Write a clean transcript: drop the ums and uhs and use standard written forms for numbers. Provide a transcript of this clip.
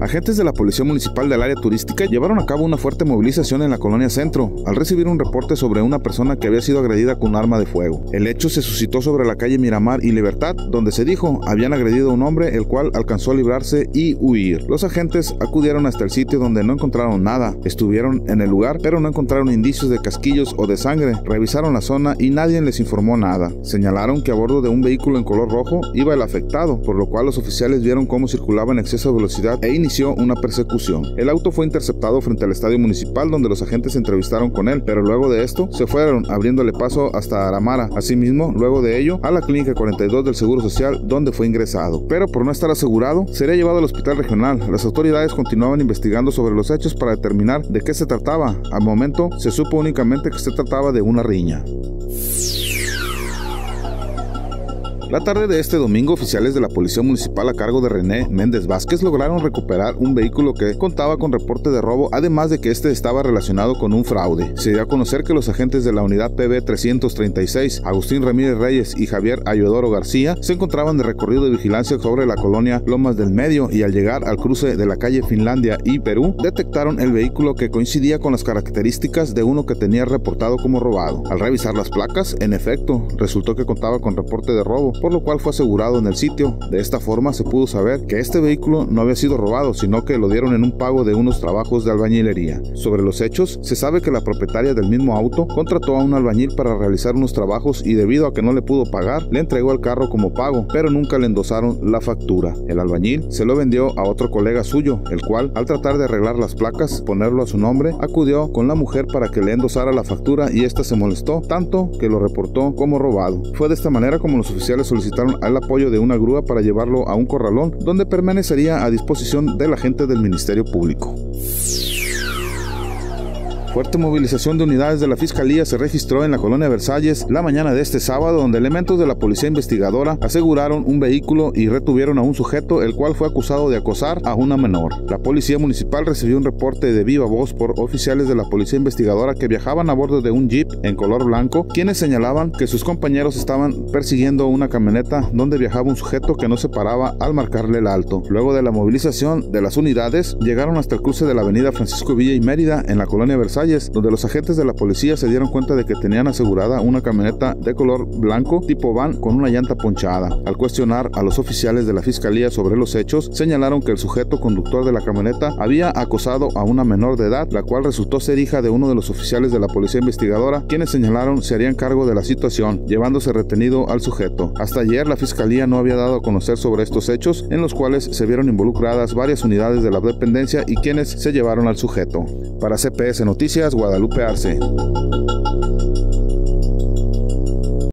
Agentes de la Policía Municipal del área turística llevaron a cabo una fuerte movilización en la colonia Centro, al recibir un reporte sobre una persona que había sido agredida con un arma de fuego. El hecho se suscitó sobre la calle Miramar y Libertad, donde se dijo habían agredido a un hombre, el cual alcanzó a librarse y huir. Los agentes acudieron hasta el sitio donde no encontraron nada. Estuvieron en el lugar, pero no encontraron indicios de casquillos o de sangre. Revisaron la zona y nadie les informó nada. Señalaron que a bordo de un vehículo en color rojo iba el afectado, por lo cual los oficiales vieron cómo circulaba en exceso de velocidad e inició una persecución. El auto fue interceptado frente al estadio municipal, donde los agentes se entrevistaron con él, pero luego de esto se fueron abriéndole paso hasta Aramara. Asimismo, luego de ello, a la clínica 42 del Seguro Social, donde fue ingresado. Pero por no estar asegurado, sería llevado al hospital regional. Las autoridades continuaban investigando sobre los hechos para determinar de qué se trataba. Al momento, se supo únicamente que se trataba de una riña. La tarde de este domingo, oficiales de la Policía Municipal a cargo de René Méndez Vázquez lograron recuperar un vehículo que contaba con reporte de robo, además de que este estaba relacionado con un fraude. Se dio a conocer que los agentes de la unidad PB 336, Agustín Ramírez Reyes y Javier Ayodoro García, se encontraban de recorrido de vigilancia sobre la colonia Lomas del Medio y al llegar al cruce de la calle Finlandia y Perú, detectaron el vehículo que coincidía con las características de uno que tenía reportado como robado. Al revisar las placas, en efecto, resultó que contaba con reporte de robo, por lo cual fue asegurado en el sitio. De esta forma se pudo saber que este vehículo no había sido robado, sino que lo dieron en un pago de unos trabajos de albañilería. Sobre los hechos, se sabe que la propietaria del mismo auto contrató a un albañil para realizar unos trabajos y debido a que no le pudo pagar, le entregó el carro como pago, pero nunca le endosaron la factura. El albañil se lo vendió a otro colega suyo, el cual, al tratar de arreglar las placas, ponerlo a su nombre, acudió con la mujer para que le endosara la factura y esta se molestó tanto que lo reportó como robado. Fue de esta manera como los oficiales solicitaron el apoyo de una grúa para llevarlo a un corralón donde permanecería a disposición del agente del Ministerio Público. Fuerte movilización de unidades de la Fiscalía se registró en la colonia Versalles la mañana de este sábado, donde elementos de la Policía Investigadora aseguraron un vehículo y retuvieron a un sujeto, el cual fue acusado de acosar a una menor. La Policía Municipal recibió un reporte de viva voz por oficiales de la Policía Investigadora que viajaban a bordo de un jeep en color blanco, quienes señalaban que sus compañeros estaban persiguiendo una camioneta donde viajaba un sujeto que no se paraba al marcarle el alto. Luego de la movilización de las unidades, llegaron hasta el cruce de la avenida Francisco Villa y Mérida en la colonia Versalles, donde los agentes de la policía se dieron cuenta de que tenían asegurada una camioneta de color blanco tipo van con una llanta ponchada. Al cuestionar a los oficiales de la Fiscalía sobre los hechos, señalaron que el sujeto conductor de la camioneta había acosado a una menor de edad, la cual resultó ser hija de uno de los oficiales de la Policía Investigadora, quienes señalaron se harían cargo de la situación, llevándose retenido al sujeto. Hasta ayer la Fiscalía no había dado a conocer sobre estos hechos, en los cuales se vieron involucradas varias unidades de la dependencia y quienes se llevaron al sujeto. Para CPS Noticias, Guadalupe Arce.